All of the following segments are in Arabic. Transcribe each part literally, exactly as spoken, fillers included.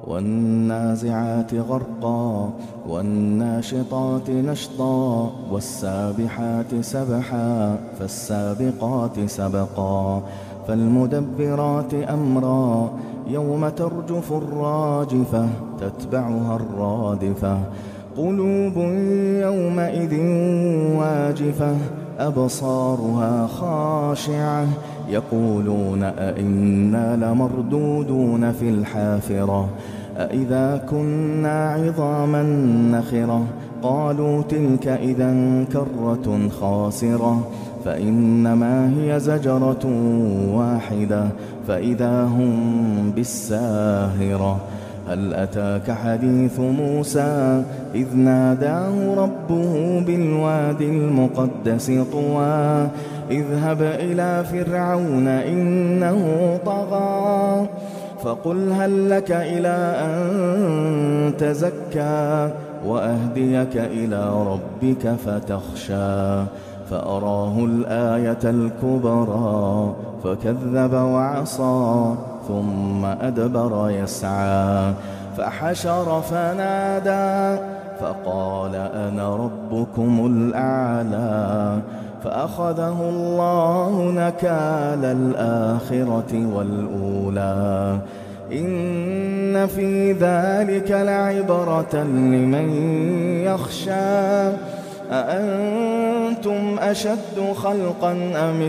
والنازعات غرقا والناشطات نشطا والسابحات سبحا فالسابقات سبقا فالمدبرات أمرا يوم ترجف الراجفة تتبعها الرادفة قلوب يومئذ واجفة أبصارها خاشعة يقولون أئنا لمردودون في الحافرة أئذا كنا عظاما نخرة قالوا تلك إذا كرة خاسرة فإنما هي زجرة واحدة فإذا هم بالساهرة هل أتاك حديث موسى إذ ناداه ربه بالوادي المقدس طوى اذهب إلى فرعون إنه طغى فقل هل لك إلى أن تزكى وأهديك إلى ربك فتخشى فأراه الآية الكبرى فكذب وعصى ثم أدبر يسعى فحشر فنادى فقال أنا ربكم الأعلى فأخذه الله نكال الآخرة والأولى إن في ذلك لعبرة لمن يخشى أأنتم أشد خلقا أم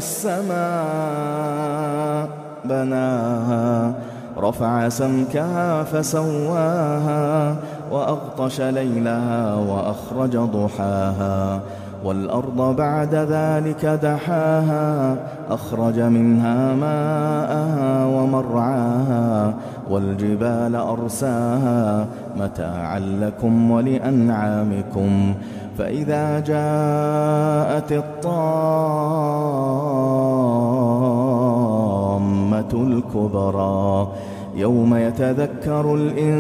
السماء بناها رفع سمكها فسواها وأغطش ليلها وأخرج ضحاها والأرض بعد ذلك دحاها أخرج منها ماءها ومرعاها والجبال أرساها متاعا لكم ولأنعامكم فإذا جاءت الطامة الكبرى يوم يتذكر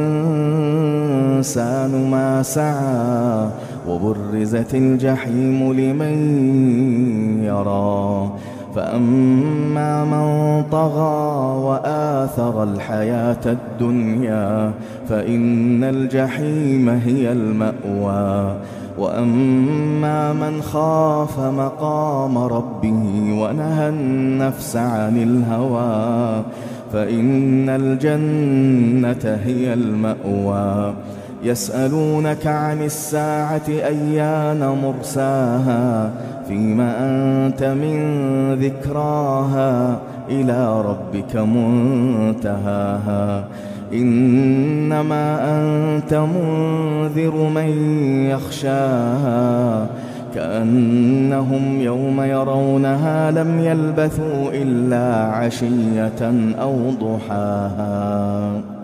الإنسان ما سعى وبرزت الجحيم لمن يرى فأما من طغى وآثر الحياة الدنيا فإن الجحيم هي المأوى وأما من خاف مقام ربه ونهى النفس عن الهوى فإن الجنة هي المأوى يسألونك عن الساعة أيان مرساها فيما أنت من ذكراها إلى ربك منتهاها إنما أنت منذر من يخشاها كأنهم يوم يرونها لم يلبثوا إلا عشية أو ضحاها.